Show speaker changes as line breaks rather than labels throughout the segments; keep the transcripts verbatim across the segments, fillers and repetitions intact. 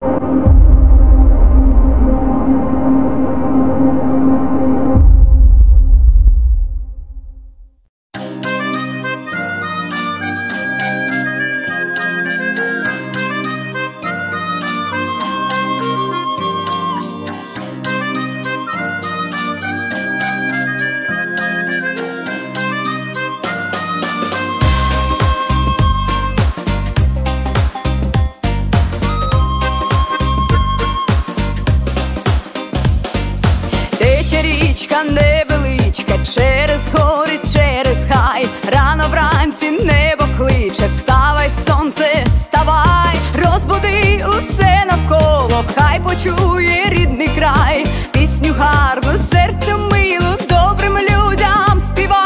Невеличка через гори, через хай, рано вранці небо кличе: вставай, сонце, вставай, розбуди усе навколо, хай почує рідний край, пісню гарну, серцю милу, добрим людям співай.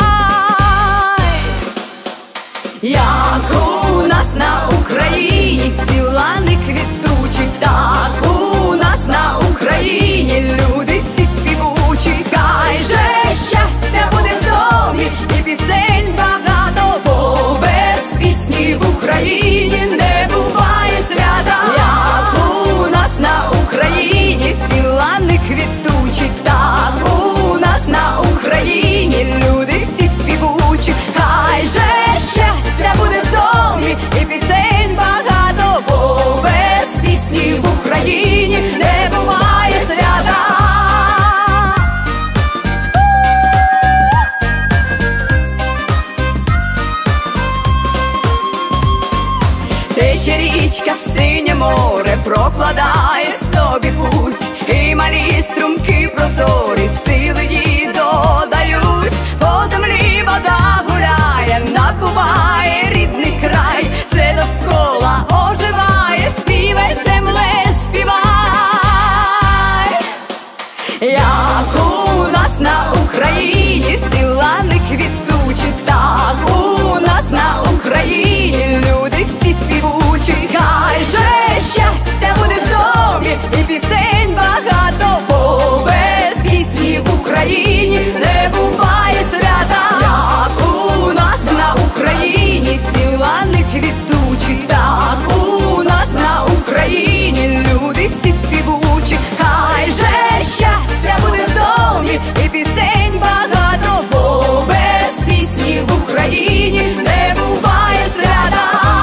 Як у нас на Україні всі лани квітучі, так у нас на Україні люди всі співучі. Хай же щастя буде в домі і пісень багато, бо без пісні в Україні не буває свята. Як у нас на Україні всі лани квітучі, так у нас на Україні люди всі співучі. Хай же щастя буде в домі і пісень багато, бо без пісні в Україні не буває свята. Тече річка в синє море, прокладає собі путь, і малі струмки прозорі сили їй додають. По землі вода гуляє, напуває рідний край, все довкола оживає, співай, земле, співай. Як у нас на Україні всі лани квітучі, так у нас на Україні люди всі співучі. Хай же щастя буде в домі і пісень багато, бо без пісні в Україні не буває свята. Як у нас на Україні всі лани квітучі, так у нас на Україні люди всі співучі. Хай же щастя буде в домі і пісень багато, бо без пісні в Україні не буває свята.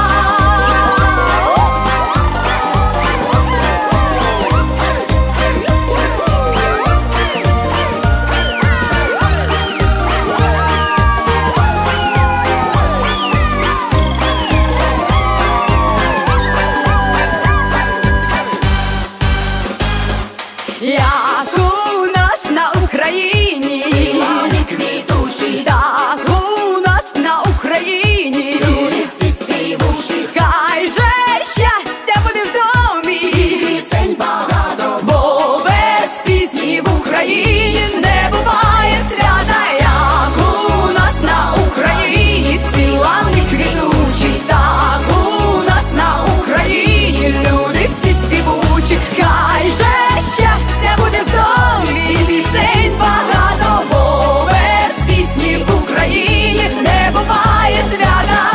Як у нас на Україні всі лани квітучі, так у нас на Україні люди всі співучі. Хай же щастя буде в домі і пісень багато, бо без пісні в Україні не буває свята. Як у нас на Україні всі лани квітучі, так у нас на Україні люди всі співучі. Хай же щастя буде в домі і пісень багато, бо без пісні в Україні не буває свята.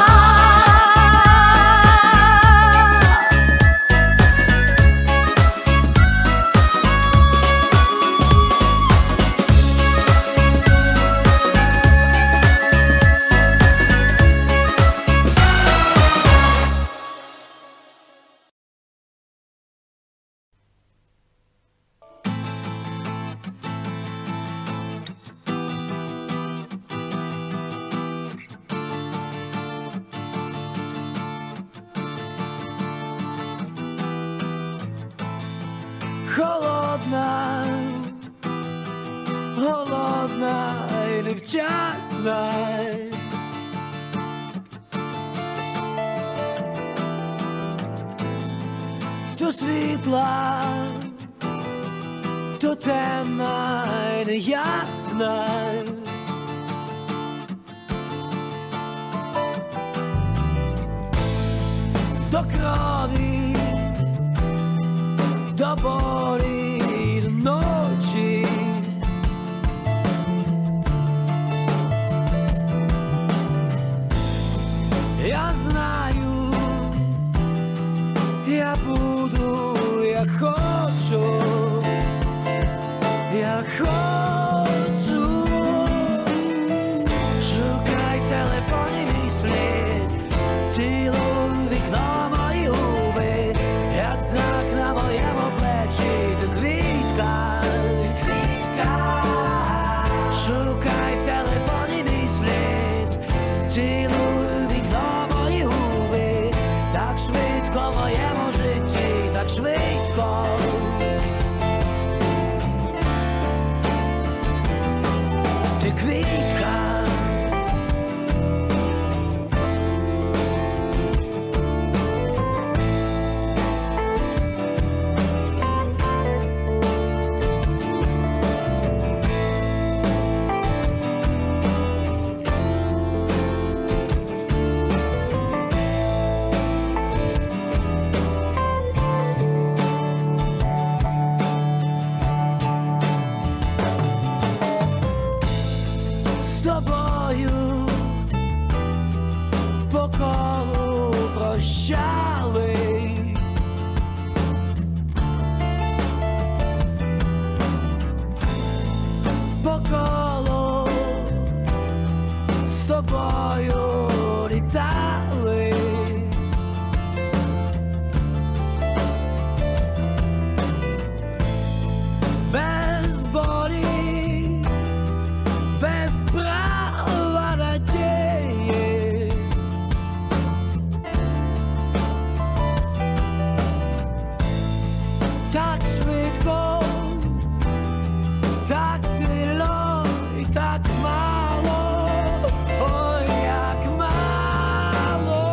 Холодна, голодна і невчасна, то світла, то темна і неясна. До крові, до болі, до ночі. Я знаю, я буду, світло. Ти квітка, з тобою по колу прощали, по колу з тобою літали, без болі, без права надії, так швидко, так сильно і так мало, ой, як мало.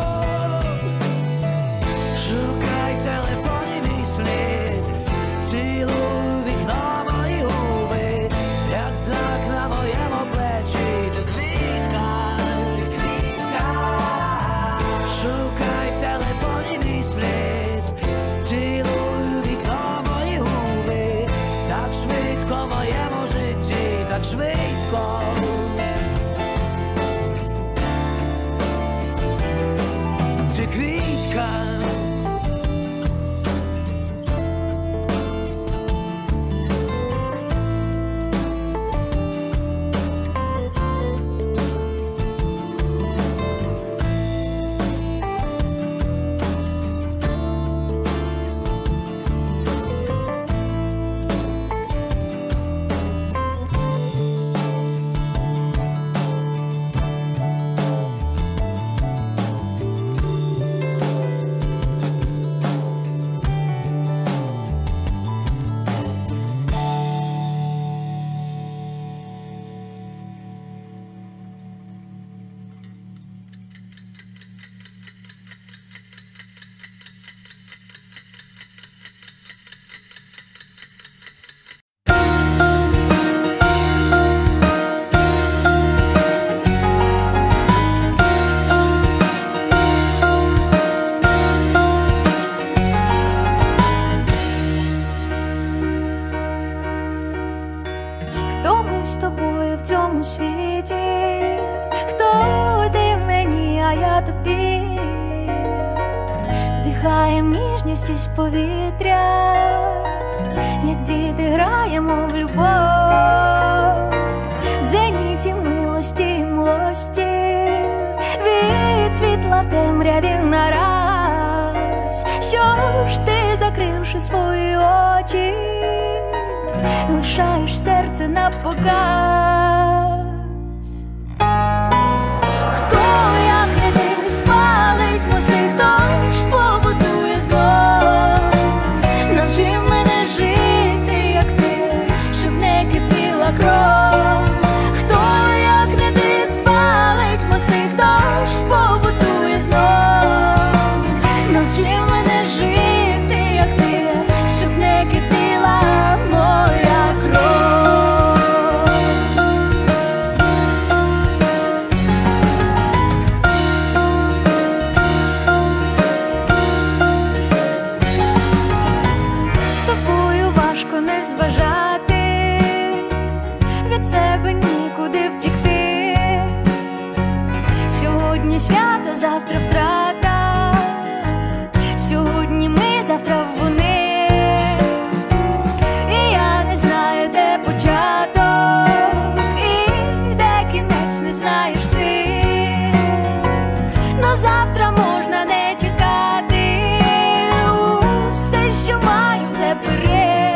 Шукай в телефоні мій слід, цілуй вікно мої губи, як знак на моєму плечі. Ти квітка, ти квітка. Шукай в телефоні мій слід, цілуй вікно мої губи, так швидко в моєму житті, так швидко. Ти квітка.
Хто ми з тобою в цьому світі? Хто ти мені, а я тобі? Вдихаєм ніжність із повітря, як діти граємо в любов, в зеніті милості й млості, від світла в темряві нараз. Що ж ти, закривши свої очі, лишаєш серце на показ? Хто, як не ти, спалить мости, хто ж побудує знов? Навчи мене жити, як ти, щоб не кипіла кров. Хто, як не ти, спалить мости, хто ж побудує знов? Навчи мене жити, як ти, щоб не кипіла моя кров. З тобою важко не зважати, від себе нікуди втікти. Сьогодні свято, завтра втрата, сьогодні ми, завтра вони. І я не знаю, де початок і де кінець, не знаєш ти. На завтра можна не чекати, усе, що маю, все бери.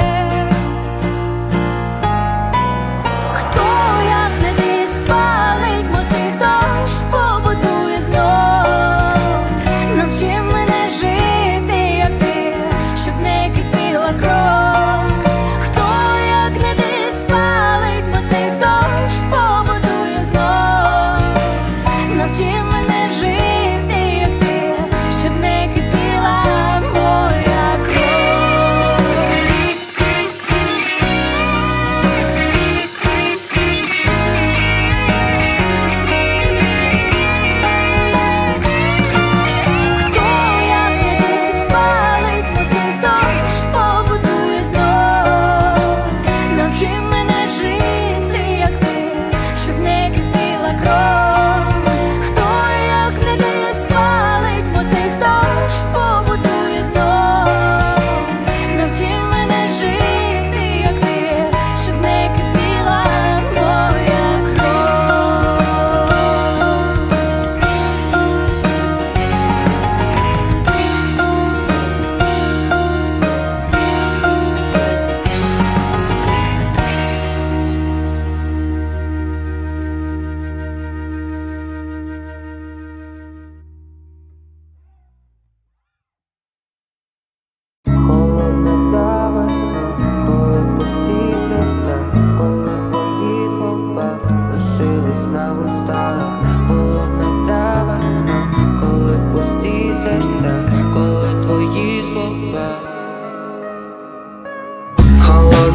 Хто, як не ти, спалить мости, хто ж побудує знов? Навчи мене жити, як ти, щоб не кипіла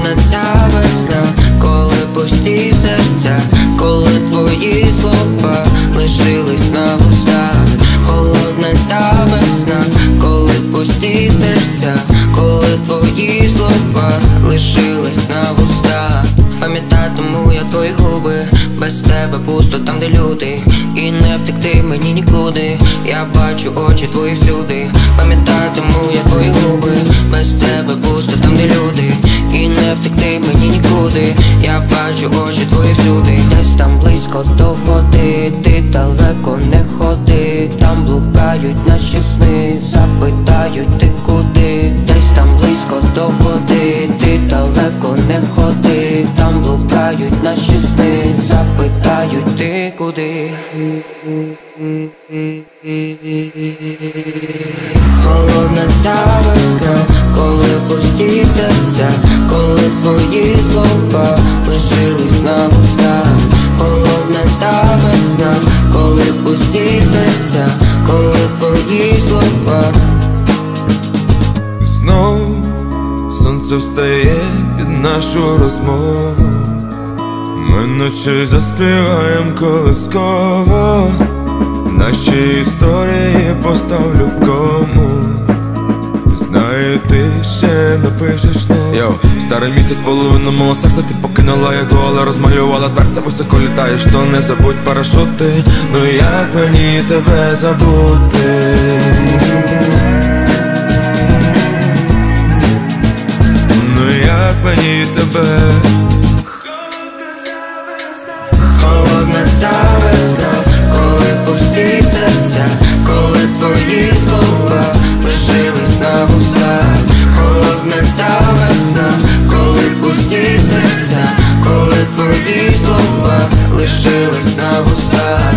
Холодна ця весна, коли пусті серця, коли твої слова лишились на вустах. Холодна ця весна, коли пусті серця, коли твої слова лишились на вустах. Пам'ятатиму я твої губи, без тебе пусто там, де люди, і не втекти мені нікуди. Я бачу очі твої всюди. Пам'ятатиму я твої губи, без тебе пусто там, де люди, і не втекти мені нікуди. Я бачу очі твої всюди. Десь там близько до води, ти далеко не ходи. Там блукають наші сни, запитають ти куди. Десь там близько до води, ти далеко не ходи. Там блукають наші сни, запитають ти куди. Холодна ця весна, коли пусті серця, коли твої слова лишились на вустах. Холодна ця весна, коли пусті серця, коли твої слова.
Знов сонце встає під нашу розмову. Ми ночі заспіваєм колисково. В нашій історії поставлю кому. Знаю, ти ще напишеш ну. Йоу, старий місяць, половину мого серця ти покинула його, але розмалювала дверця, високо літаєш, то не забудь парашути. Ну як мені тебе забути? Ну як мені тебе?
Холодна ця весна, коли пусті серця, коли твої слова лишились на вустах. Холодна ця весна, коли пусті серця, коли твої слова лишились на вустах.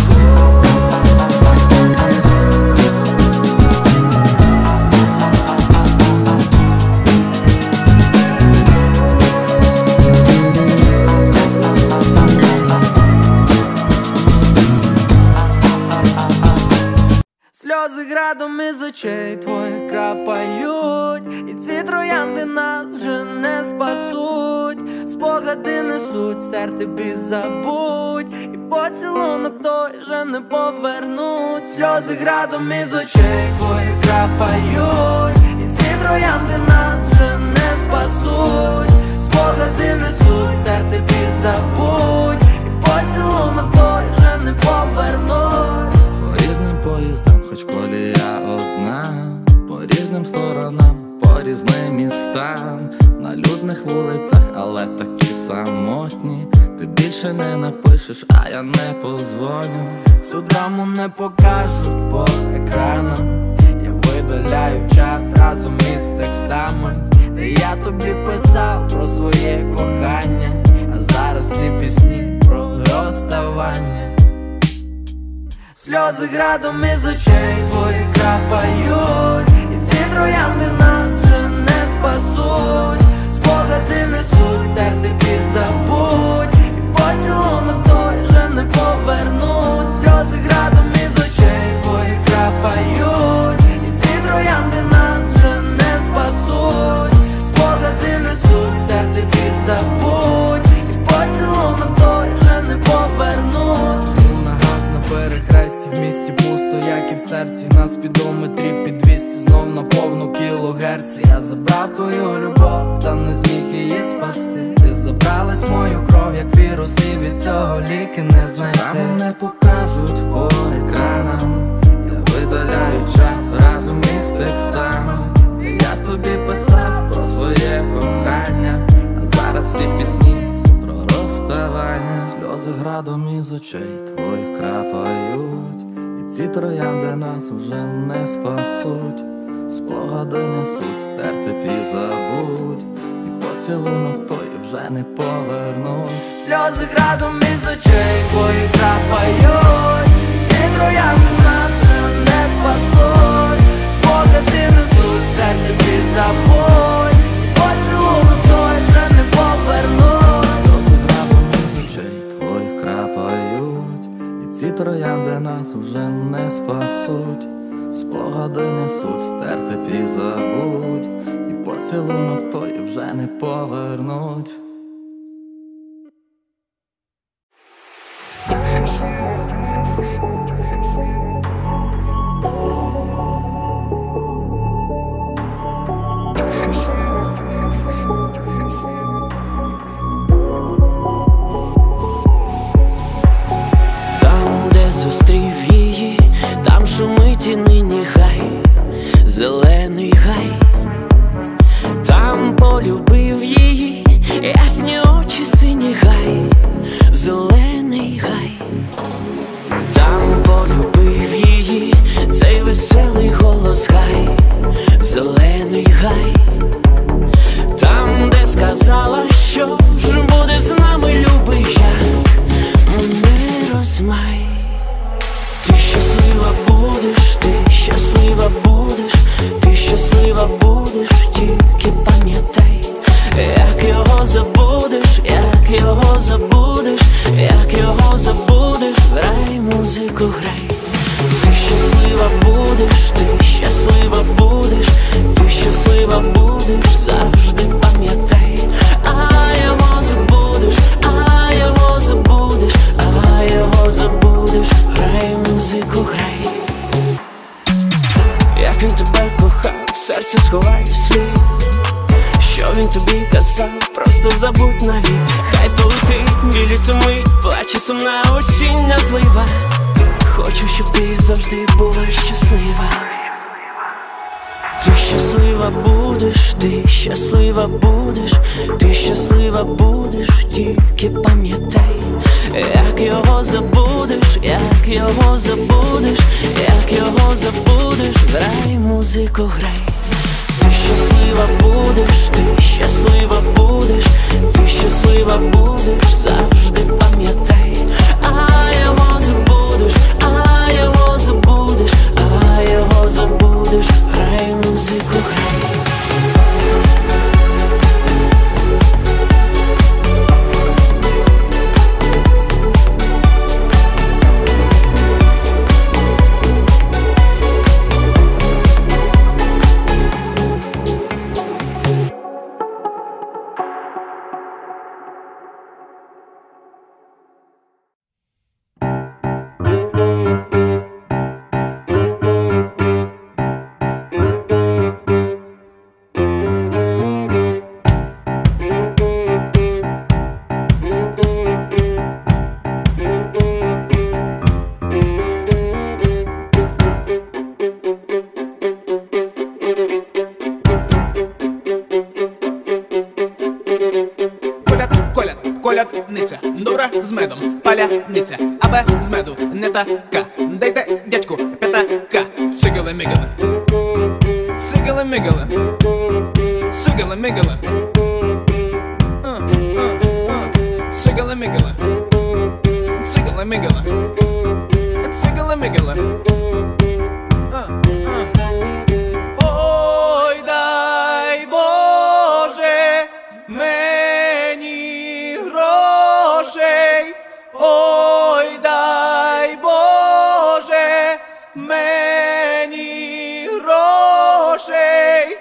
Сльози градом із очей твоїх крапають, і ці троянди нас вже не спасуть. Спогади несуть, стерти бій забудь, і поцілунок той вже не повернуть. Сльози градом із очей твоїх крапають, і ці троянди нас вже не спасуть. Спогади несуть, стерти бій забудь, і поцілунок той вже не повернуть.
По різним поїздам, хоч колія одна, по різним сторонам, по різним містам, на людних вулицях, але такі самотні. Ти більше не напишеш, а я не позвоню.
Цю драму не покажуть по екранам. Я видаляю чат разом із текстами, де я тобі писав про своє кохання, а зараз всі пісні про розставання. Сльози градом із очей твоїх крапають, і ці троянди нас вже не спасуть. Спогади несуть, стерти бій забудь, і поцілунок той вже не повернуть. Сльози градом із очей твоїх крапають, і ці троянди нас вже не спасуть. Спогади несуть, стерти бій забудь, і поцілунок той вже не повернуть.
Перехресті в місті пусто, як і в серці. На спідометрі під двісті, знов на повну кілогерці. Я забрав твою любов, та не зміг її спасти. Ти забралась мою кров, як вірус, і від цього ліки не знайти. Там не покажуть по екранам. Я видаляю чат разом із текстами, де я тобі писав про своє кохання, а зараз всі пісні про розставання. Сльози градом із очей твоїх крапають, і ці троянди нас вже не спасуть. Спогади несуть, стерти пій забудь, і поцілунок той вже не повернуть.
Сльози градом із очей твоїх крапають, і ці троянди нас вже не спасуть. Спогади несуть, стерти пій забудь, і поцілунок той вже не повернуть.
Ці троянди нас вже не спасуть. Спогади несуть, стерти пій забудь, і поцілунок поцілунок той вже не повернуть.
Там, де зустрів її, там шумить і нині гай, зелений гай. Там полюбив її, ясні очі, синій гай, зелений гай. Там полюбив її, цей веселий голос гай, зелений гай. Там, де сказала, що ж буде з нами, любий, як мене розмай. Ти щаслива будеш, ти щаслива будеш, ти щаслива будеш, тільки пам'ятай, як його забудеш, як його забудеш, як його забудеш, грай музику, грай. Ти щаслива будеш, ти щаслива будеш, ти щаслива будеш, завжди пам'ятай, а його забудеш, а його забудеш, а його забудеш, грай музику, грай. Як він тебе кохав, в серці сховай слід, що він тобі казав, просто забудь навіть. Хай полетить, біліться мить, плаче сумна осіння злива. Хочу, щоб ти завжди була щаслива. Ти щаслива будеш, ти щаслива будеш, ти щаслива будеш, тільки пам'ятай, як його забудеш, як його забудеш, як його забудеш, грай музику, грай. Ти щаслива будеш, ти щаслива будеш, ти щаслива будеш, завжди пам'ятай, а його забудеш, а його забудеш, а його забудеш, грай музику, грай.
Колядниця, добра з медом, паляниця, аби з меду не така. Дайте дядьку п'ятака. Цигали-мигали, цигали-мигали, цигали-мигали, цигали-мигали, цигали-мигали, цигали-мигали. Ой, дай Боже мені грошей, ой, дай Боже мені грошей.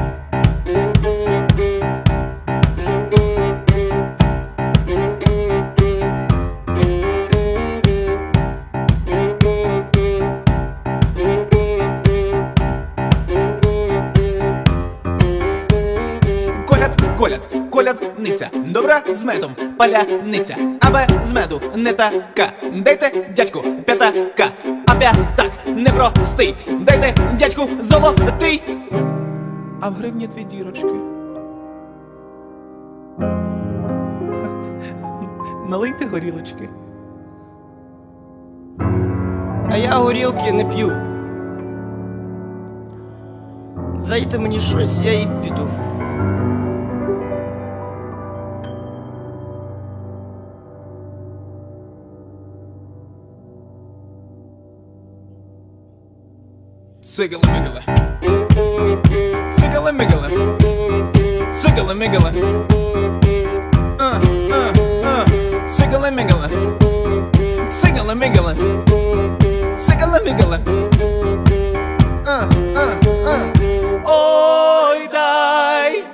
Коляд, колядниця, добра з медом, паляниця, аби з меду не така. Дайте дядьку п'ятака, а п'ятак непростий. Дайте дядьку золотий, а в гривні дві дірочки. Налийте горілочки.
А я горілки не п'ю. Дайте мені щось, я і піду.
Цигали-мигали, цигали-мигали, цигали-мигали, цигали-мигали, цигали-мигали, цигали-мигали. Ой, дай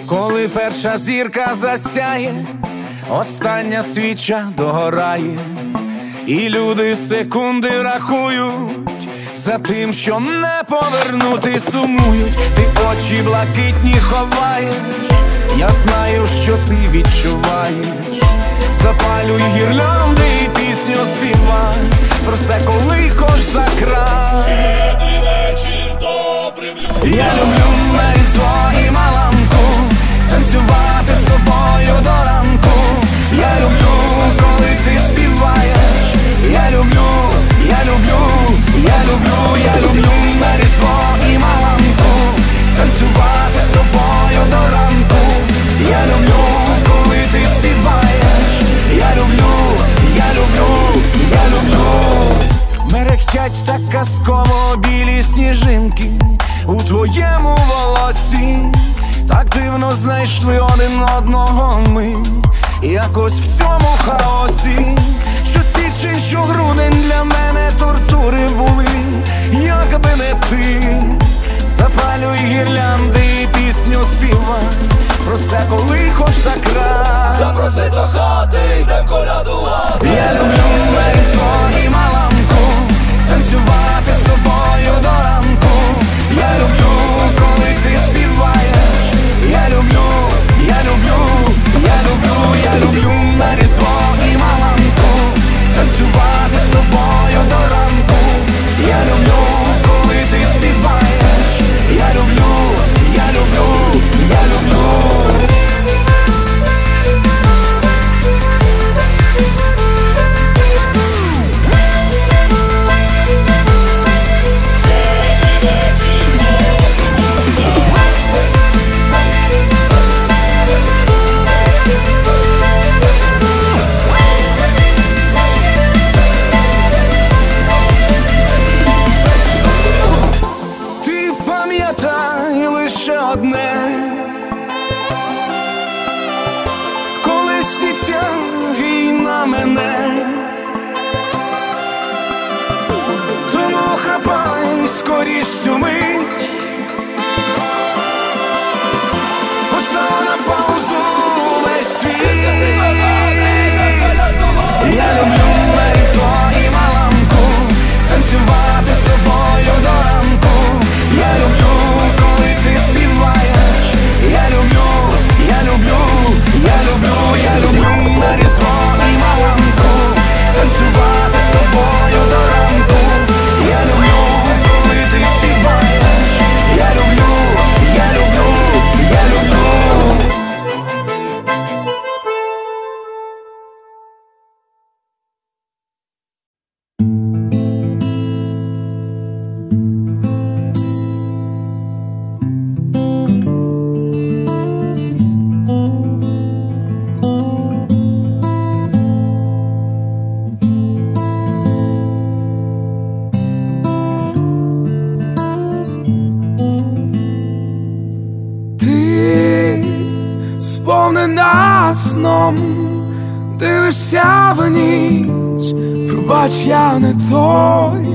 Коли перша зірка засяє, остання свіча догорає, і люди секунди рахують за тим, що не повернути, сумують. Ти очі блакитні ховаєш, я знаю, що ти відчуваєш. Запалюй гірлянди і пісню співай про все, коли хоч за край.
Щедрий вечір, добрим людям.
Я люблю на Різдво і Маланку, танцювати з тобою до ранку. Я люблю, коли ти співаєш. Я люблю, я люблю, я люблю, я люблю на Різдво і Маланку, танцювати з тобою до ранку. Я люблю, коли ти співаєш. Я люблю, я люблю, я люблю. Мерехтять так казково білі сніжинки у твоєму волосі. Так дивно знайшли один одного ми, якось в цьому хаосі. Що січень, що грудень для мене тортури були, якби не ти. Запалюй гірлянди і пісню співай про все, коли хоч за край.
Запроси до хати, йдем колядувати.
Я люблю на Різдво і Маланку, танцювати з тобою до ранку. Я люблю, коли ти співаєш. Я люблю, я люблю, я люблю, я люблю на Різдво і Маланку, танцювати з тобою до ранку. Я люблю, коли ти співаєш. Я люблю, я люблю, я люблю. Скоріш цю мить, постав на паузу весь світ. Я люблю на Різдво і Маланку, танцювати з тобою до ранку. Я люблю, коли ти співаєш. Я люблю, я люблю, я люблю, я люблю на Різдво і Маланку, танцювати з тобою до ранку. Я люблю, ти співаєш. Я люблю, я люблю, я люблю.
Сповнена сном, дивишся в ніч, пробач, я не той.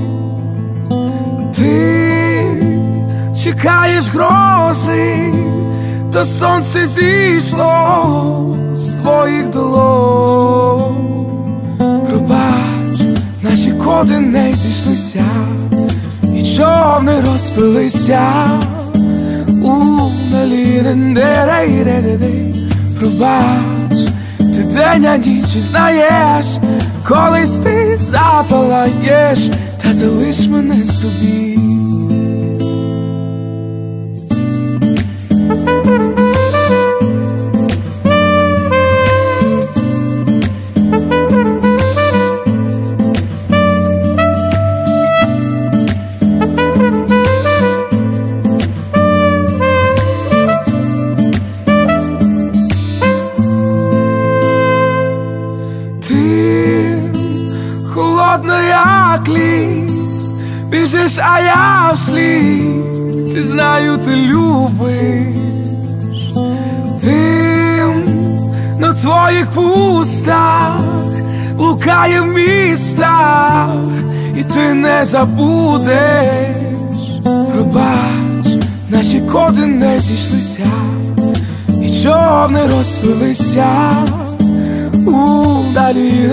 Ти чекаєш грози, та сонце зійшло з твоїх долонь. Пробач, наші коди не зійшлися, і човни розпилися у наліден-де-рей-де-де-де. Пробач, ти день, а ніч знаєш, колись ти запалаєш, та залиш мене собі. Біжиш, а я вслід, ти знаю, ти любиш. Дим на твоїх вустах блукає в містах, і ти не забудеш. Пробач, наші коди не зійшлися, і
човни розпилися удалі.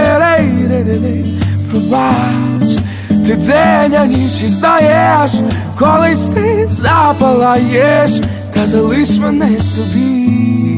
Пробач, ти день, а ніч і знаєш, колись ти запалаєш, та залиш мене собі.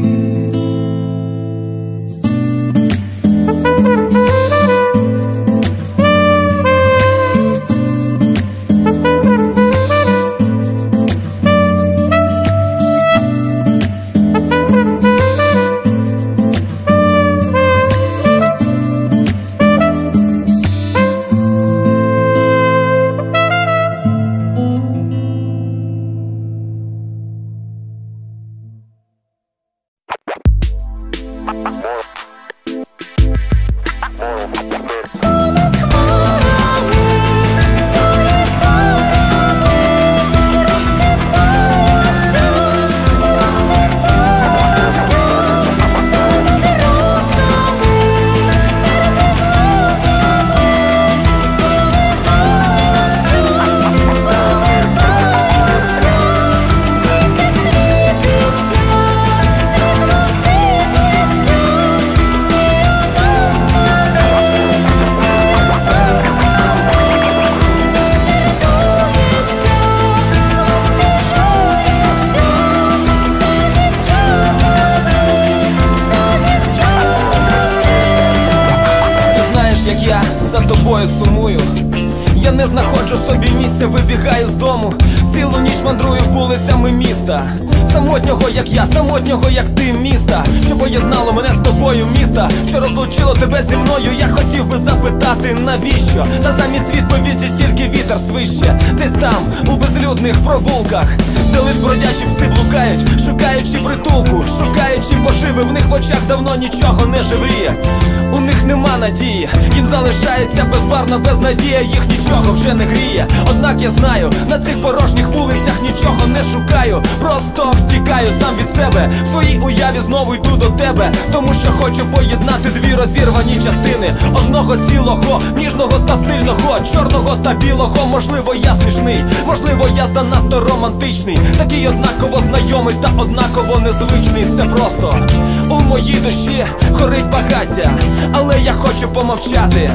Сумую, я не знаходжу собі місця, вибігаю з дому, цілу ніч мандрую вулицями міста. Самотнього, як я, самотнього, як ти, міста, що поєднало мене з тобою, міста, що розлучило тебе зі мною. Я хотів би запитати, навіщо? Та замість відповіді тільки вітер свище. Десь там, у безлюдних провулках, де лиш бродячі пси блукають, шукаючи притулку, шукаючи поживи. В них в очах давно нічого не живріє, у них нема надії, їм залишається безбарна безнадія, їх нічого вже не гріє. Однак я знаю, на цих порожніх вулицях нічого не шукаю, просто втікаю сам від себе, в своїй уяві знову йду до тебе, тому що хочу поєднати дві розірвані частини одного цілого, ніжного та сильного, чорного та білого. Можливо, я смішний, можливо, я занадто романтичний, такий однаково знайомий та однаково незвичний. Все просто у моїй душі горить багаття, але я хочу помовчати.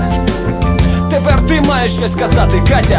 Тепер ти маєш щось сказати, Катя.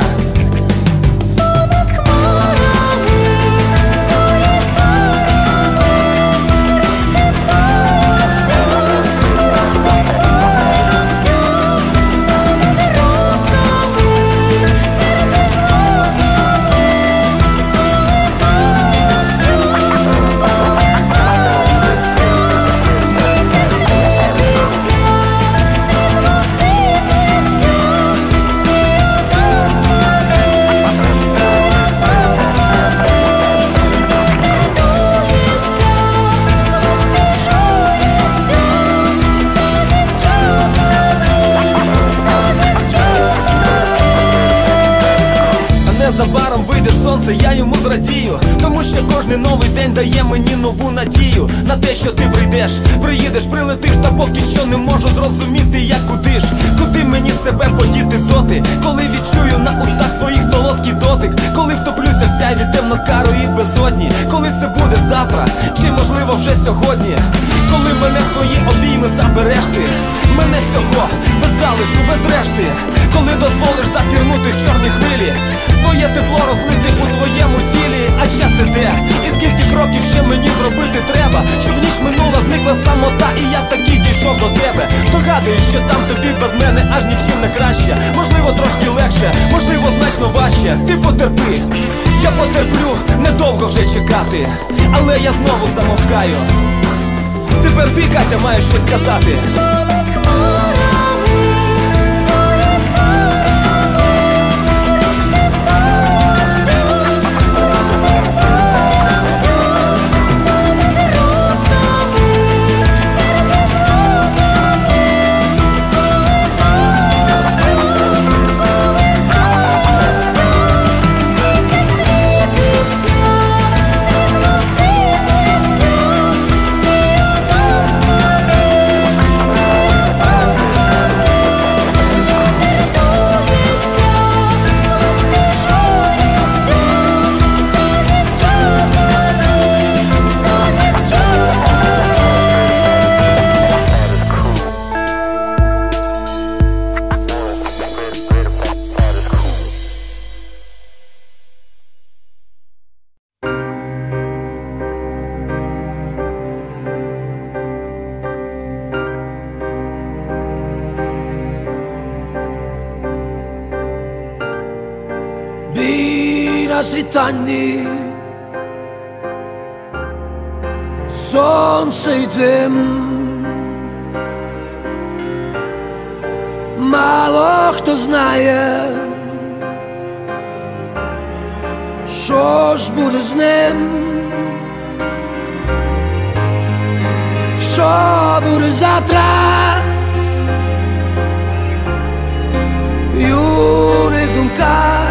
Незабаром вийде сонце, я йому зрадію, тому що кожний новий день дає мені нову надію на те, що ти прийдеш, приїдеш, прилетиш, та поки що не можу зрозуміти, як куди ж, куди мені себе подіти доти, коли відчую на устах своїх солодкий дотик, коли втоплюся в сяйві темно-карої безодні, коли це буде завтра, чи можливо вже сьогодні, коли мене в свої обійми забереш ти, мене всього, без залишку, без решти, коли дозволиш запірнути в чорні хвилі, своє тепло розлити у твоєму тілі. А час іде, і скільки кроків ще мені зробити треба, щоб ніч минула, зникла самота, і я таки дійшов до тебе. Здогадуюсь, що там тобі без мене аж нічим не краще, можливо трошки легше, можливо значно важче. Ти потерпи, я потерплю, недовго вже чекати, але я знову замовкаю. Тепер ти, Катя, маєш щось сказати.
світанні, сонце й дим. Мало хто знає, що ж буде з ним, що буде завтра. В юних думках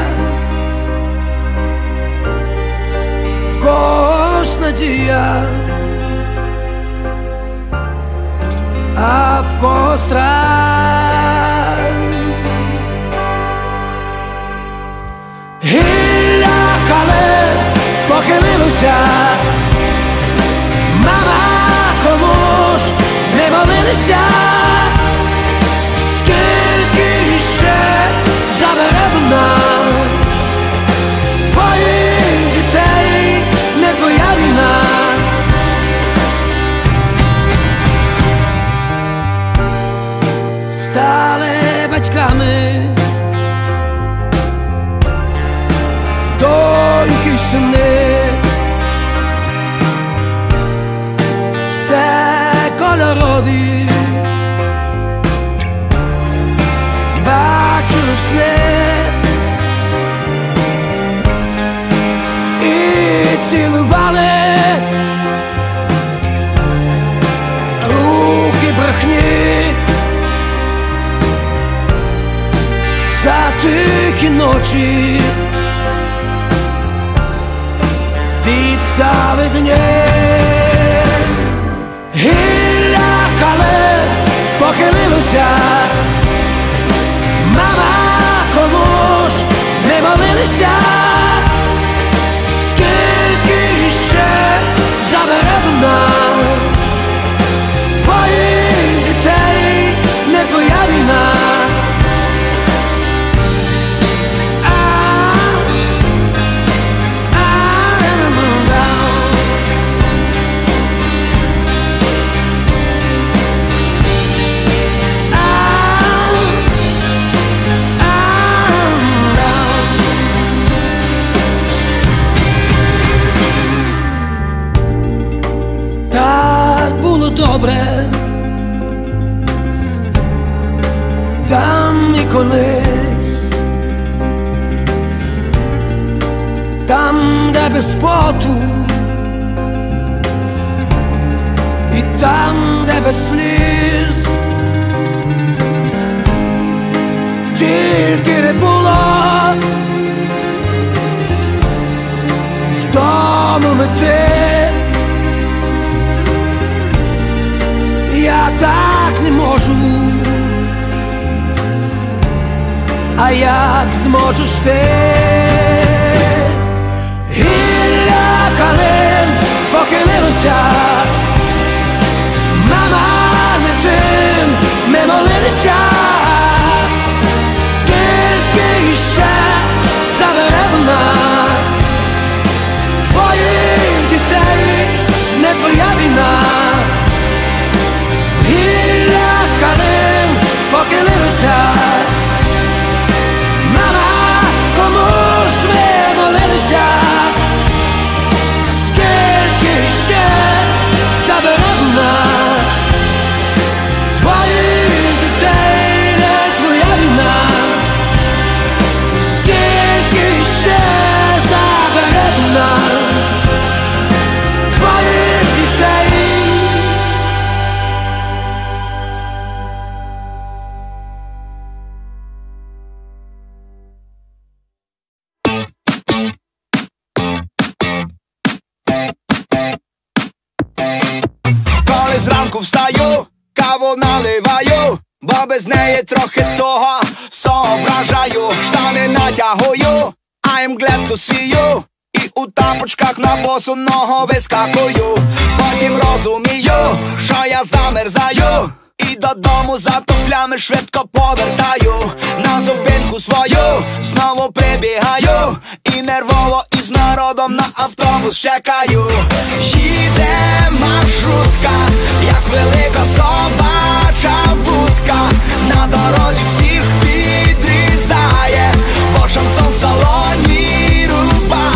в когось надія, а в когось страх. Гілля кале похилилося, мама, кому ж не молилися, скільки ще забере вона твоїх дітей, не твоя війна. Стали батьками доньки й сини, все кольорові, бачили сни і цілували руки брехні за тихі ночі віддали дні. Гілля кале похилилося, мама, кому ж не молилися, скільки ще забере вона твоїх дітей, не твоя війна. Добре там і колись, там, де без поту, і там, де без сліз, тільки не було в тому мети. Я так не можу, а як зможеш ти? Гілля калин похилилося, мама, не тим ми молилися, скільки іще забере вона твоїх дітей, не твоя війна. Гілля калин похилилося, мама, кому ж ми молилися, скільки ще забере вона твоїх дітей, не твоя війна, скільки ще забере вона твоїх дітей.
Зранку встаю, каву наливаю, бо без неї трохи того соображаю. Штани натягую, I'm glad to see you, і у тапочках на босу ногу вискакую. Потім розумію, що я замерзаю, і додому за туфлями швидко повертаю. На зупинку свою знову прибігаю, і нервово із народом на автобус чекаю. Їде маршрутка, як велика собача будка, на дорозі всіх підрізає, бо шансон в салоні рубає.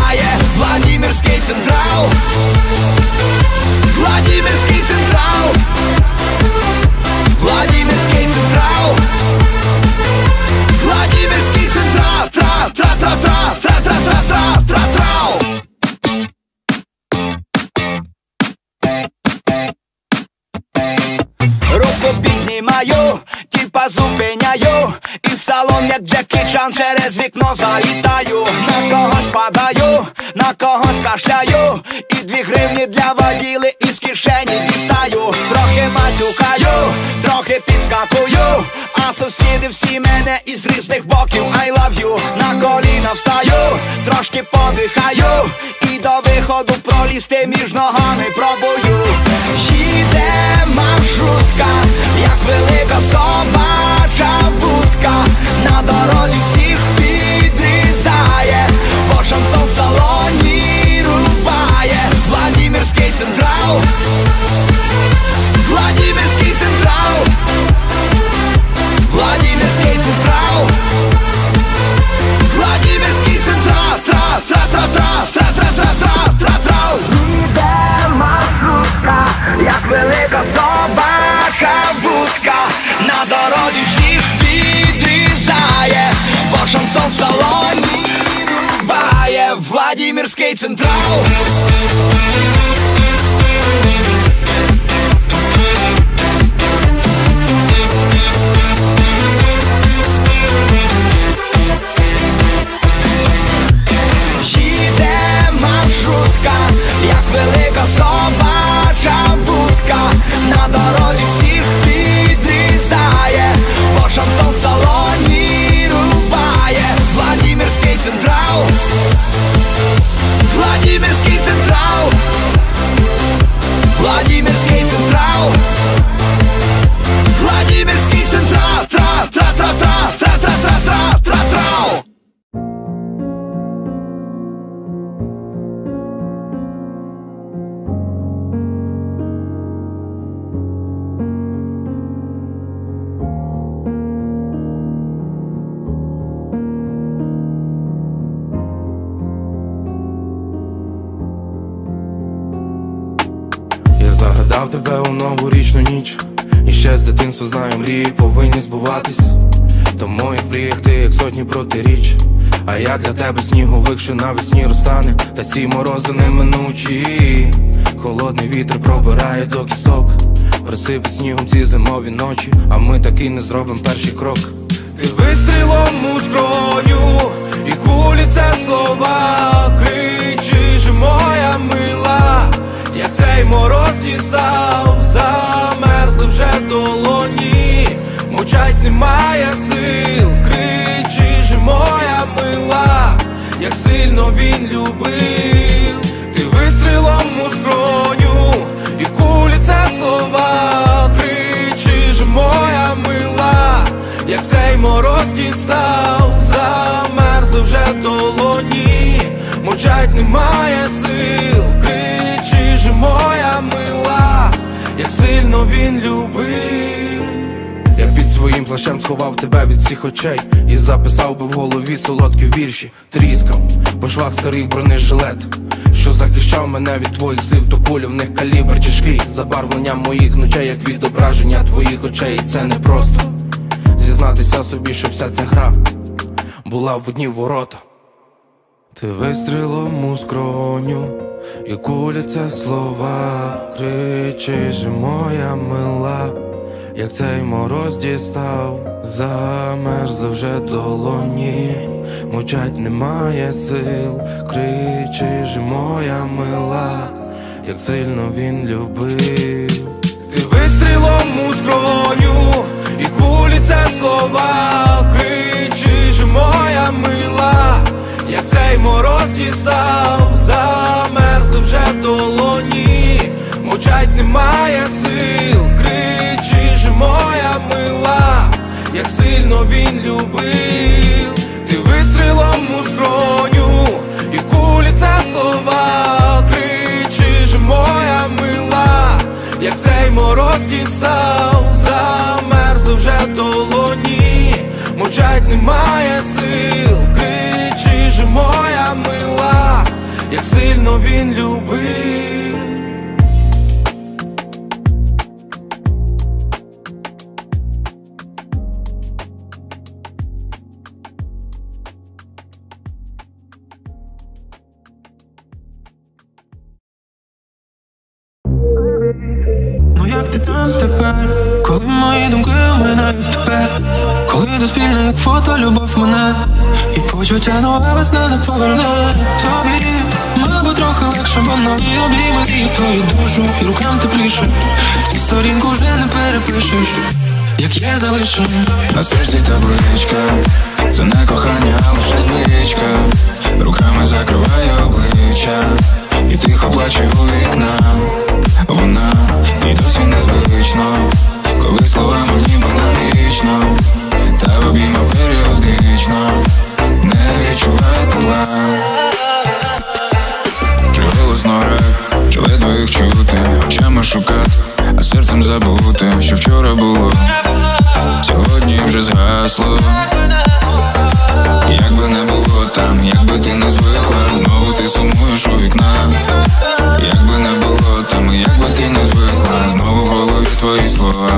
скайпа зупиняю, і в салон, як Джекі Чан, через вікно залітаю. На когось падаю, на когось кашляю, і дві гривні для воділи із кишені дістаю. Трохи матюкаю, трохи підскакую, а сусіди всі мене із різних боків I love you. На коліна встаю, трошки подихаю, і до виходу пролізти між ногами пробую. Їде маршрутка, як велика собача будка, на дорозі всіх підрізає, бо шансон в салоні рубає. Владимирський централ, Владимирський централ, Владимирський централ, Владимирський централ, тра-тра-тра-тра-тра-тра-тра-тра-тра. Їде маршрутка, як велика собака будка, на дорозі всіх підрізає, бо шансон в салоні рубає. Владимирський централ. Їде маршрутка, як велика собача будка, на дорозі всіх підрізає, бо шансон в салоні рубає. Владимирський централ, Владимирський централ, Владимирський централ, Владимирський централ, тра-тра-тра-тра-тра-тра-тра-тра-тра.
Загадав тебе у новорічну ніч, і ще з дитинства знаю, мрії повинні збуватись. То в моїх мріях ти як сотні протиріч, а я для тебе сніговик, що навесні розтане. Та ці морози неминучі, холодний вітер пробирає до кісток, присипе снігом ці зимові ночі, а ми таки не зробим перший крок.
Ти вистрілом у скроню, і кулі це слова, кричиш, моя мила, як цей мороз дістав, замерзли вже долоні, мовчать немає сил, кричиш, моя мила, як сильно він любив. Ти вистрілом у скроню, і кулі це слова, кричиш, моя мила, як цей мороз дістав, замерзли вже долоні, мовчать немає сил, кричиш, моя мила, як сильно він любив.
Я під своїм плащем сховав тебе від всіх очей і записав би в голові солодкі вірші. Тріскав по швах старий бронежилет, що захищав мене від твоїх слів. То куля в них калібр тяжкий, забарвлення моїх ночей, як відображення твоїх очей. І це не просто зізнатися собі, що вся ця гра була в одні ворота.
Ти вистрілом у скроню, і кулі це слова, кричиш, моя мила, як цей мороз дістав, замерзли вже долоні, мовчать немає сил, кричиш, моя мила, як сильно він любив. Ти вистрілом у скроню, і кулі це слова, кричиш, моя мила, як цей мороз дістав, замерзли вже долоні, мовчать немає сил, кричиш, моя мила, як сильно він любив. Ти вистрілом у скроню, і кулі це слова, кричиш, моя мила, як цей мороз дістав, замерзли вже долоні, мовчать немає сил, кричиш, моя мила, як сильно він любив.
Ну як ти там тепер, коли мої думки минають тебе? до спільне, як фото, любов мене. І почуття нова весна не поверне тобі. Мабуть, трохи легше, бо нові обійми і твою душу, і рукам тепліше. Цю сторінку вже не перепишеш, як є залишим.
На серці табличка, це не кохання, а лише звичка. Руками закриваю обличчя і тихо плачу у вікна. Вона і досі незвично, коли словами ніби навічно, та в обіймах періодично не відчуває тепла. Чи голосно грає, чи ледве їх чути, очами шукати, а серцем забути, що вчора було, сьогодні вже згасло. Як би не було там, як би ти не звикла, знову ти сумуєш у вікна. Як би не було там, як би ти не звикла, знову в голові твої слова.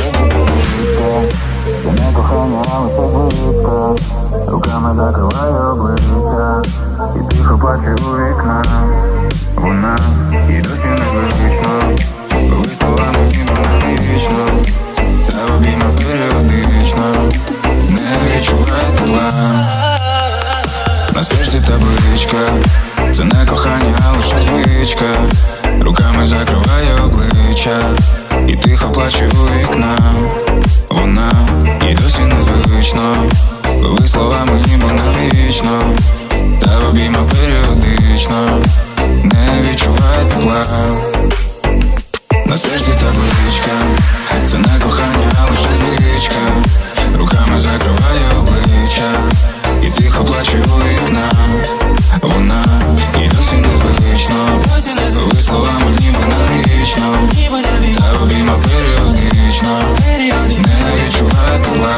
Не кохання, але це звичка. Руками закриваю обличчя і тихо плачу у вікна. Вона і досі незвично, коли словами ніби навічно, та в обіймах періодично не відчуває тепла. На серці табличка, це не кохання, а лише звичка. Руками закриваю обличчя і тихо плачу у вікна. Вона і досі незвично, коли словами ніби навічно, та в обіймах періодично не відчуває тепла. На серці табличка, це не кохання, а лише звичка. Руками закриваю обличчя і тихо плачу у вікна. Вона і досі незвично, коли словами ніби навічно, та в обіймах періодично не відчуває тепла.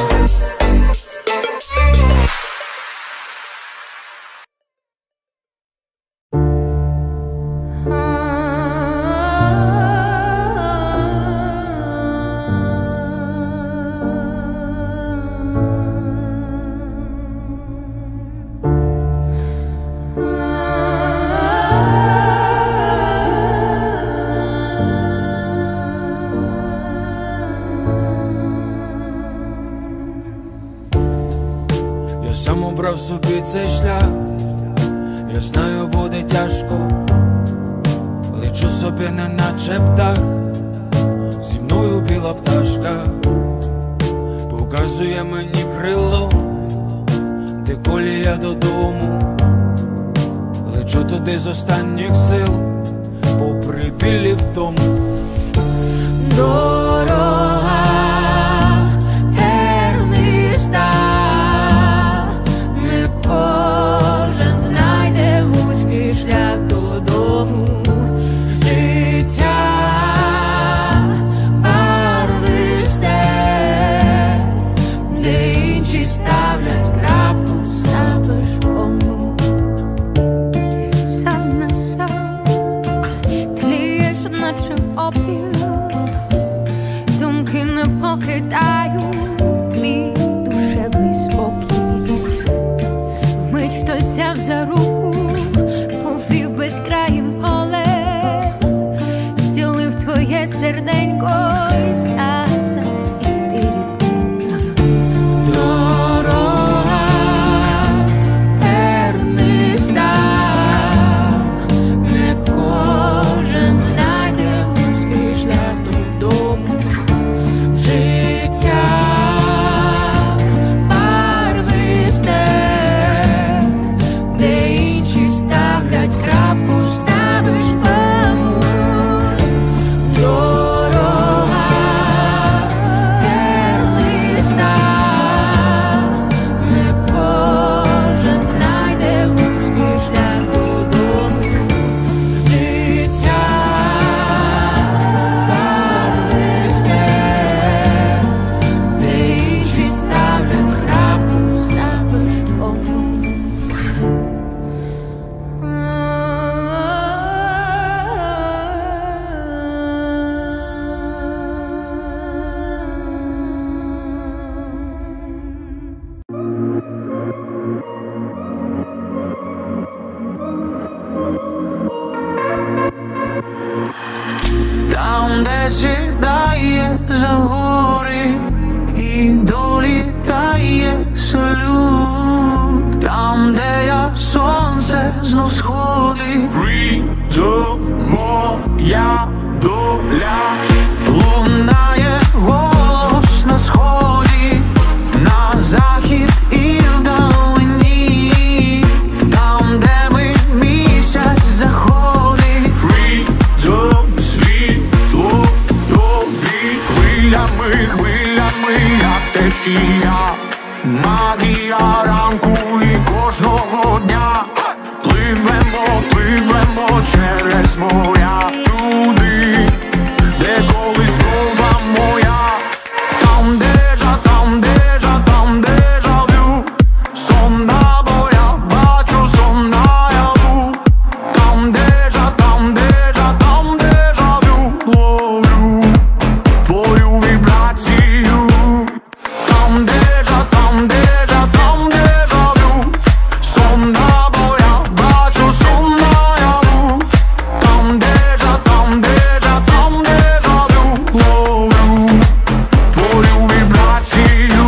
Сам обрав собі цей шлях, я знаю, буде тяжко, лечу собі не наче птах, зі мною біла пташка, показує мені крило, де колія додому, лечу туди з останніх сил, попри білі втому.
Дорога терниста, кожен знайде вузький шлях додому. Життя барвисте, де інші ставлять крапку, ставиш кому. Сам на сам тлієш, наче опір, думки не покидають твій душевний спокій. Вмить хтось взяв за руку, повів безкраїм полем, зцілив твоє серденько і сказав: іди, рідненька. Дорога
течія, магія ранку і кожного дня. Пливемо, пливемо через моря туди, де колискова моя. Там дежа, там дежа, там дежа вю. Сон або я бачу сон наяву. Там дежа, там дежа, там дежа вю. Ловлю твою вібрацію. Там дежа, там дежа, там дежа вю. Сон або я бачу сон наяву. Там дежа, там дежа, там дежа вю. Ловлю твою вібрацію.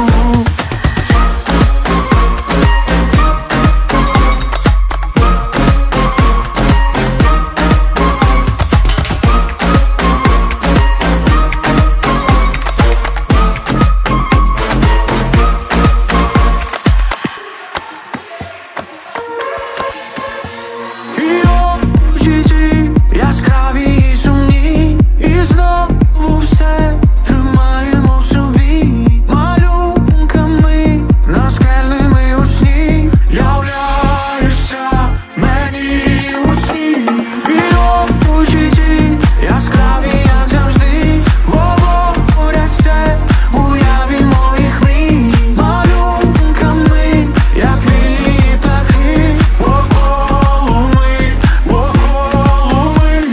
І в житті яскраві і сумні, і знову все тримаємо в собі. Малюнками наскельними у сні являєшся мені у сні. І в житті яскраві, як завжди, говорять все уяві моїх мрій. Малюнками, як вільні птахи, около ми, около ми.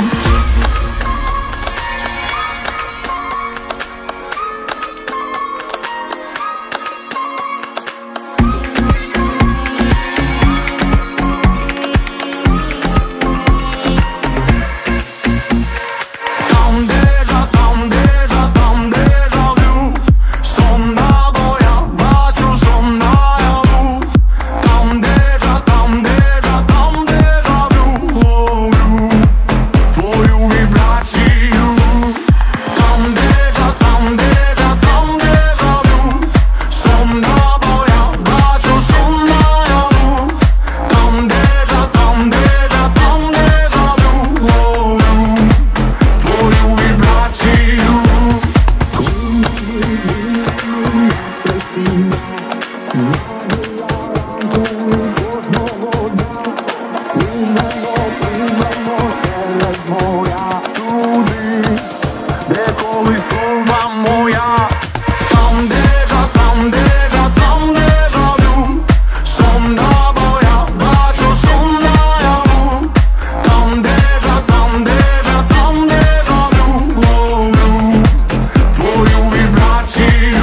Там дежа, там дежа, там дежа вю. Сон або я бачу сон наяву. Там дежа, там дежа, там дежа вю. Ловлю твою вібрацію. Там дежа, там дежа, там дежа вю. Сон або я бачу сон наяву. Там дежа, там дежа, там дежа вю. Ловлю твою вібрацію. Де колискова моя. Там дежа, там дежа, там дежа вю. Сон або я бачу сон наяву. Там дежа, там дежа, там дежа вю. Ловлю твою вібрацію.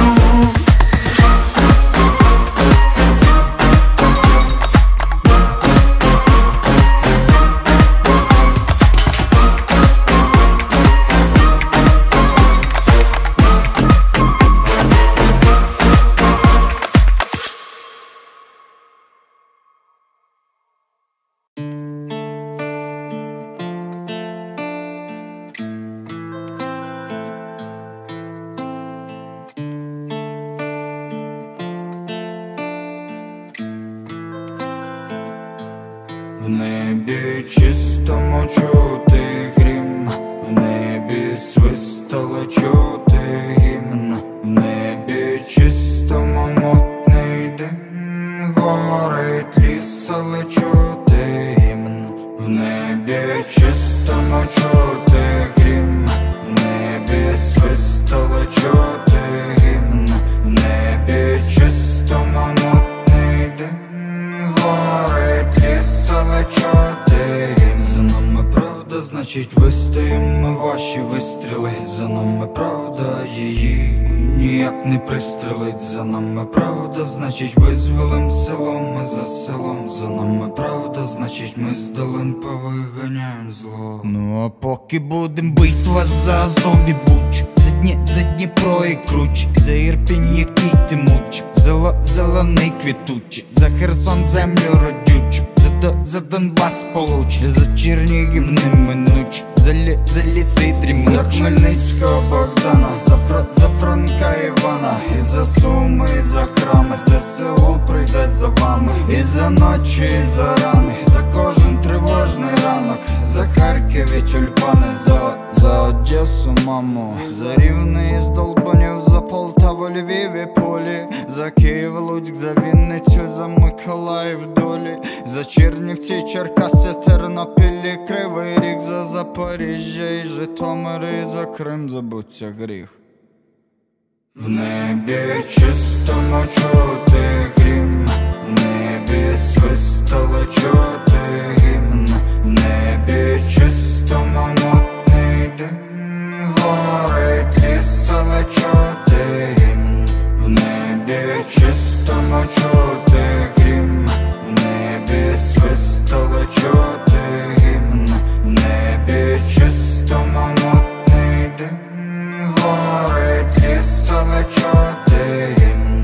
В небі чистому чути грім, в небі свистало чути гімн, в небі чистому мутний дим, горить ліс, але чути гімн, в небі чистому чути грім, в небі свистало чути гімн, в небі чистому мутний дим, горить ліс, але чути гімн. За нами правда, значить вистоїмо ваші вистріли. За нами правда, її ніяк не пристрелить. За нами правда, значить визволим село ми за селом. За нами правда, значить ми з долин повиганяєм зло.
Ну а поки будем битва за Азов і Буч, за Дні, за Дніпро і Круч, за Ірпінь, який ти муч, за зелений квітучий, за Херсон землю родючу, за, до, за Донбас получ, за Чернігів неминуч, за, лі, за ліси дрімучі,
За Хмельницького Богдана, за, Фра, за Франка Івана, і за Суми, і за храми, ЗСУ прийде за вами, і за ночі, і за рани, за кожен тривожний ранок, за Харків і тюльпани, за, за Одесу, маму,
за Рівне із Долбанів, за Полтаву, Львів і полі, за Київ, Луцьк, за Вінницю, за Миколаїв долі, за Чернівці, Черкаси, Тернопіль, Кривий Ріг, за Запоріжжя і Житомир, і за Крим забуться гріх. В небі чистому чути грім, в небі свистали чути гімн, в небі чистому мутний дим, горить ліс, але чути гімн, в небі чистому чути грім, в небі свистали чути гімн, в небі чистому мутний дим, горить ліс, але чути гімн.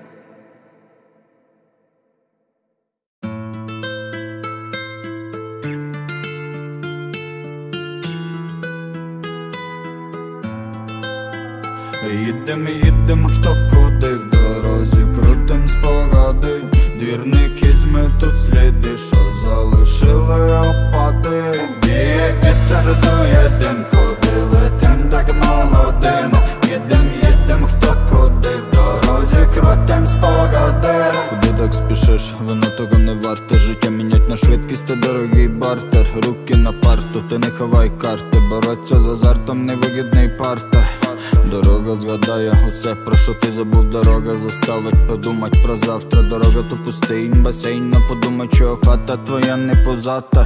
Їдем, їдем, хто куди в дорозі, крутим спогади, двірники зметуть сліди, що залишили опади. Віє вітер, дує дим, куди летим так молодим. Їдем, їдем, хто куди в дорозі, крутим спогади. Куди так спішиш, воно того не варте. Життя мінять на швидкість, то дорогий бартер. Руки на парту, ти не ховай карти, бороться з азартом, невигідний партер. Дорога згадає усе, про що ти забув. Дорога заставить подумать про завтра. Дорога то пустинь, басейн, но подумай, чого хата твоя не позата.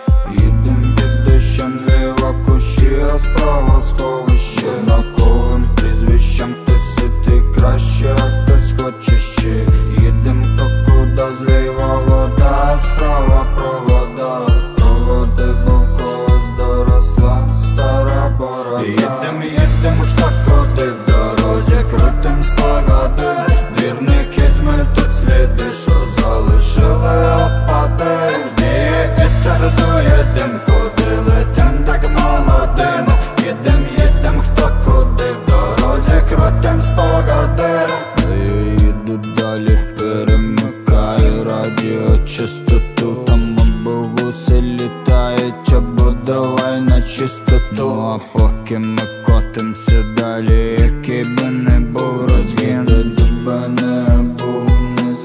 Їдем під дощем, зліва кущі, а справа сховище. Однаковим прізвищем хтось ситий краще, а хтось хоче ще. Їдем хто куди, зліва вода, справа провода. Проводи, бо в когось доросла стара борода. Їдем, їдем, хто куди в дорозі, крутим спогади. Двірники зметуть сліди, що залишили опади. Віє вітер, дує дим, куди летим так молодим. Їдем, їдем, хто куди в дорозі, крутим спогади. Я їду далі, перемикаю радіочастоту. Там або гуси літають, або давай на чистоту. А поки ми котимся далі, який би не був розгін, де би не був, не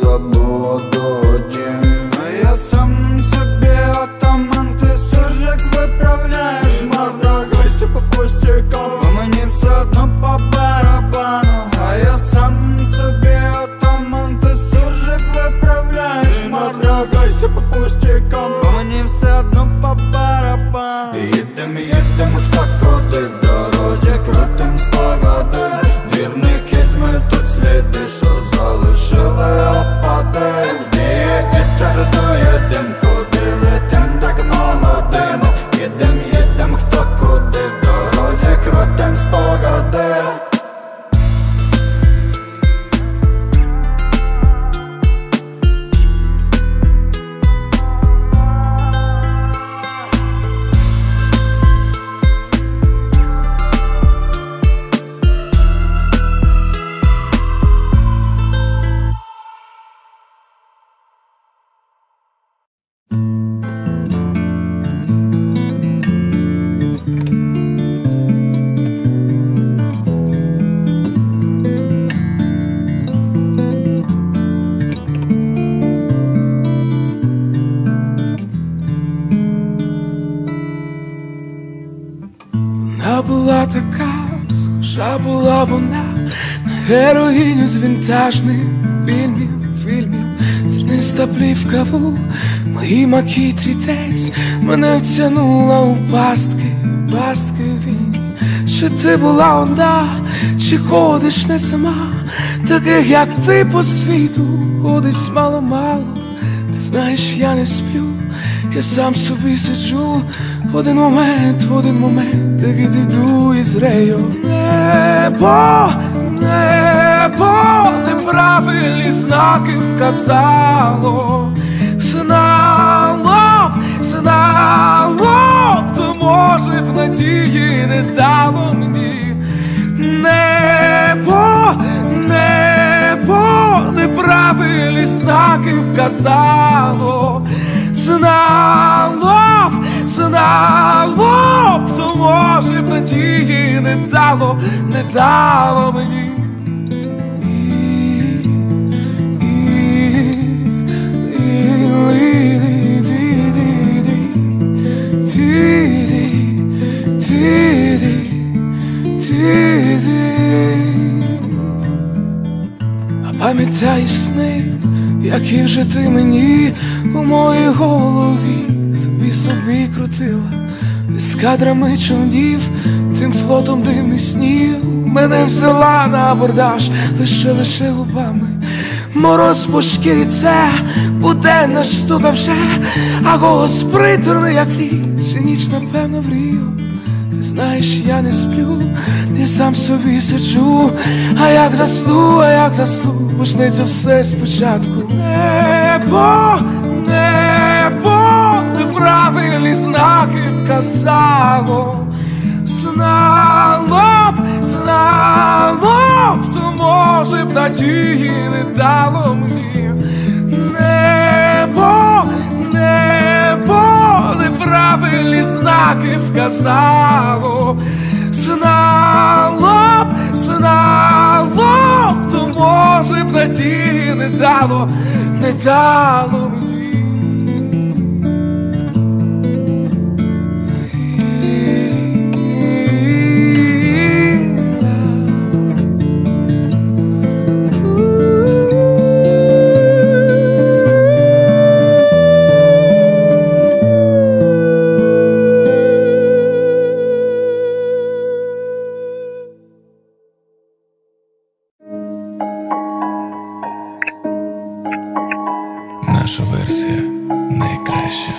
забуду дім. А я сам собі атаман, ти суржик виправляєш, мордогайся по пустякам, а мені все одно по барабану. А я сам собі атаман, ти суржик виправляєш, мордогайся по пустякам, а мені все одно по барабану. Їдем, їдем, хто куди в дорозі, крутим спогади. Двірники зметуть сліди, що залишили опади. Віє вітер, дує дим, куди летим так молодим. Їдем, їдем, хто куди в дорозі, крутим спогади.
Вона була така, схожа була вона на героїню з вінтажних фільмів, фільмів. Зерниста плівка в моїй макітрі десь мене втягнула у пастки, пастки вільні. Чи ти була одна, чи ходиш не сама? Таких як ти по світу ходить мало-мало. Ти знаєш, я не сплю, я сам собі сиджу. В один момент, в один момент, так і зійду із рею. Небо, небо, неправильні знаки вказало. Знало б, знало б, то може б надії не дало мені. Небо, небо, неправильні знаки вказало. Знало б, знало б, то може б надії не дало, не дало мені. І Пам'ятаєш сни, які вже ти мені у моїй голові собі собі крутила, з кадрами човнів, тим флотом дивних снів. Мене взяла на абордаж лише лише губами. Мороз по шкірі, це буденна штука вже, а голос приторний, як ліч, і ніч напевно мрію. Ти знаєш, я не сплю, я сам собі сиджу, а як засну, а як засну, почнеться все спочатку. Небо, небо, неправильні знаки вказало. Знало б, знало б, то може б надії не дало мені. Небо, небо, неправильні знаки вказало. Знало б, знало б, то може б надії не дало, не дало мені.
Наша версія найкраща.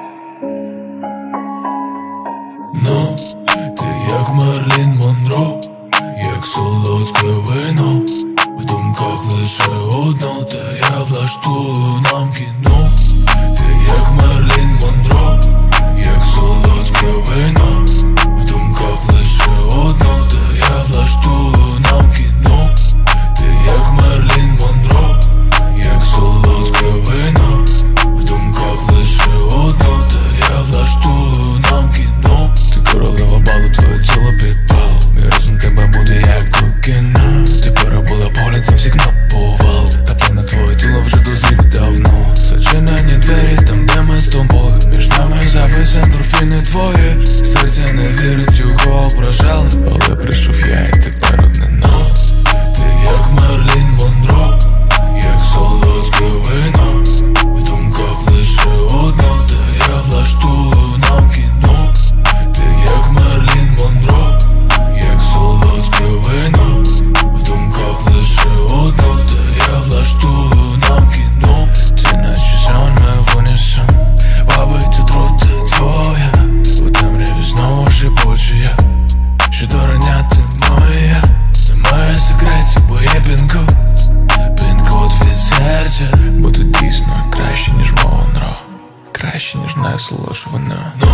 Ну, ти як Мерлін Монро, як солодке вино, в думках лише одно, та я влаштую нам кіно. Ти як Мерлін Монро, як солодке вино, в думках лише одно, та я влаштую нам кіно. Ти як Мерлін Монро, як солодке вино, в думках лише одно, та я влаштую нам кіно. Ти королева балу, твоє тіло підпал, мій розум тебе буде як кокіна. Ти перебула поглядом всіх на повал, та плане твоє тіло вже дозрів давно. Зачинені двері там, де ми з тобою, між нами завис ендорфіни твої. Серця не вірить, його ображали, але прийшов я і тепер одне но. Ти як Мерлін Монро, як солодке вино, в думках лише одно, та я влаштую нам кіно. Ти як Мерлін Монро, як солодке вино, в думках лише одно, та я влаштую нам кіно. Ти наче сон, ми в унісон, баби, ти труд, ти твоя, у темряві знову шепочу я, що дорання ти моя. Немає секретів, бо є пін-код, пін-код від серця. Бо ти дійсно краще, ніж Монро, краще, ніж найсолодше вино.